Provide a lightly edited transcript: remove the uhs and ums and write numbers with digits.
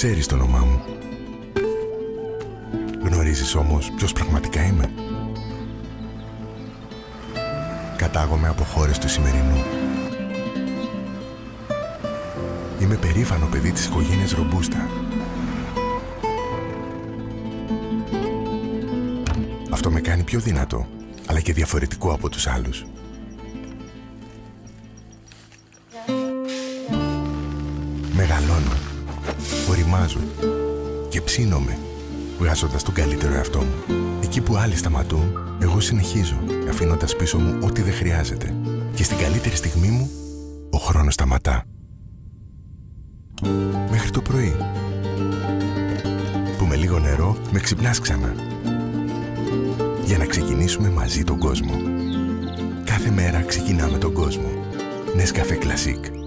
Ξέρεις το όνομά μου. Γνωρίζεις όμως ποιος πραγματικά είμαι. Κατάγομαι από χώρες του σημερινού. Είμαι περήφανο παιδί της οικογένειας Ρομπούστα. Αυτό με κάνει πιο δυνατό, αλλά και διαφορετικό από τους άλλους. Μεγαλώνω, οριμάζω και ψήνομαι, βγάζοντας τον καλύτερο εαυτό μου. Εκεί που άλλοι σταματούν, εγώ συνεχίζω, αφήνοντας πίσω μου ό,τι δεν χρειάζεται. Και στην καλύτερη στιγμή μου, ο χρόνος σταματά. Μέχρι το πρωί, που με λίγο νερό με ξυπνάς ξανά. Για να ξεκινήσουμε μαζί τον κόσμο. Κάθε μέρα ξεκινάμε τον κόσμο. Nescafé Classique.